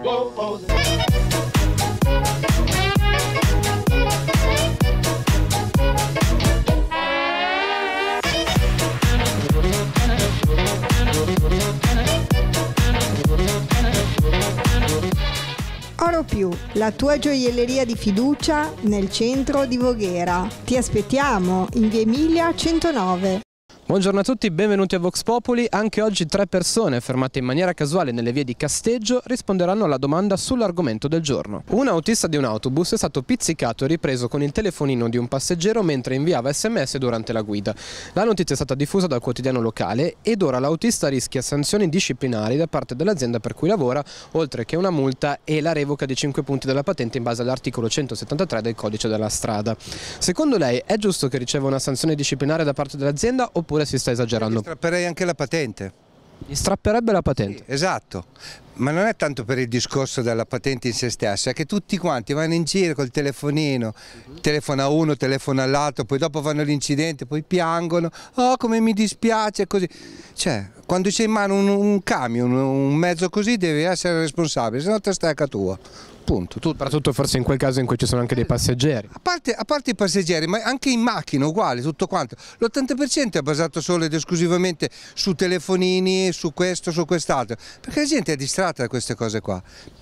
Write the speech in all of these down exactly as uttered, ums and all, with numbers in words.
Oropiù, la tua gioielleria di fiducia nel centro di Voghera. Ti aspettiamo in via Emilia centonove. Buongiorno a tutti, benvenuti a Vox Populi. Anche oggi tre persone fermate in maniera casuale nelle vie di Casteggio risponderanno alla domanda sull'argomento del giorno. Un autista di un autobus è stato pizzicato e ripreso con il telefonino di un passeggero mentre inviava sms durante la guida. La notizia è stata diffusa dal quotidiano locale ed ora l'autista rischia sanzioni disciplinari da parte dell'azienda per cui lavora, oltre che una multa e la revoca di cinque punti della patente in base all'articolo centosettantatré del codice della strada. Secondo lei è giusto che riceva una sanzione disciplinare da parte dell'azienda oppure si sta esagerando? Gli strapperei anche la patente. Gli strapperebbe la patente? Sì, esatto, ma non è tanto per il discorso della patente in se stessa, è che tutti quanti vanno in giro col telefonino, uh-huh. telefona a uno, telefona all'altro, poi dopo fanno l'incidente, poi piangono, oh come mi dispiace, così. Cioè, quando c'è in mano un, un camion, un mezzo così, devi essere responsabile, se no te stai a casa tua. Punto. Soprattutto forse in quel caso in cui ci sono anche dei passeggeri. A parte, a parte i passeggeri, ma anche in macchina uguale, tutto quanto. L'ottanta per cento è basato solo ed esclusivamente su telefonini, su questo, su quest'altro, perché la gente è distratta da queste cose qua.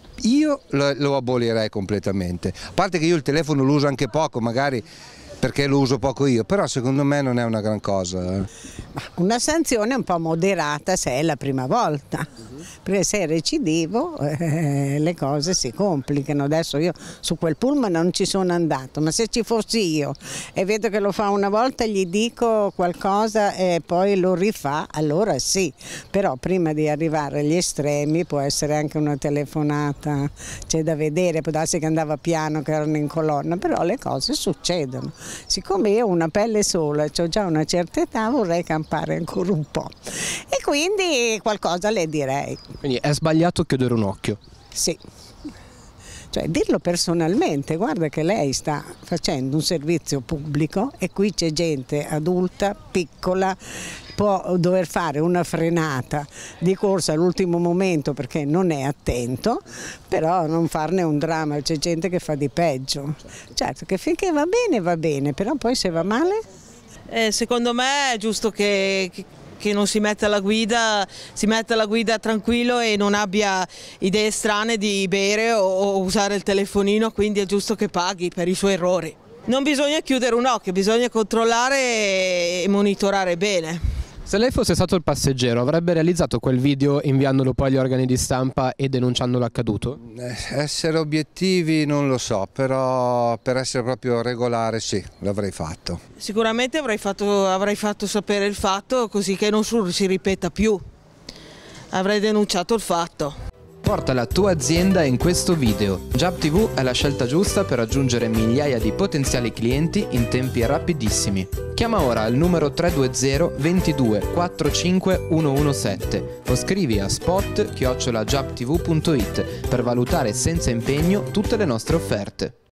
Io lo, lo abolirei completamente, a parte che io il telefono lo uso anche poco, magari perché lo uso poco io, però secondo me non è una gran cosa. Una sanzione un po' moderata se è la prima volta, perché se è recidivo eh, le cose si complicano. Adesso io su quel pullman non ci sono andato, ma se ci fossi io e vedo che lo fa una volta gli dico qualcosa e poi lo rifà, allora sì, però prima di arrivare agli estremi può essere anche una telefonata, c'è da vedere, può darsi che andava piano, che erano in colonna, però le cose succedono. Siccome io ho una pelle sola, ho già una certa età, vorrei campare ancora un po' e quindi qualcosa le direi. Quindi è sbagliato chiudere un occhio? Sì, cioè dirlo personalmente, guarda che lei sta facendo un servizio pubblico e qui c'è gente adulta, piccola, può dover fare una frenata di corsa all'ultimo momento perché non è attento, però non farne un dramma, c'è gente che fa di peggio. Certo che finché va bene va bene, però poi se va male? Eh, secondo me è giusto che, che, che non si metta alla guida, si metta alla guida tranquillo e non abbia idee strane di bere o, o usare il telefonino, quindi è giusto che paghi per i suoi errori. Non bisogna chiudere un occhio, bisogna controllare e monitorare bene. Se lei fosse stato il passeggero, avrebbe realizzato quel video inviandolo poi agli organi di stampa e denunciando l'accaduto? Eh, essere obiettivi non lo so, però per essere proprio regolare sì, l'avrei fatto. Sicuramente avrei fatto, avrei fatto sapere il fatto così che non si ripeta più. Avrei denunciato il fatto. Porta la tua azienda in questo video. Jab tivù è la scelta giusta per raggiungere migliaia di potenziali clienti in tempi rapidissimi. Chiama ora al numero tre due zero ventidue quarantacinque centodiciassette o scrivi a spot chiocciola jab tivù punto it per valutare senza impegno tutte le nostre offerte.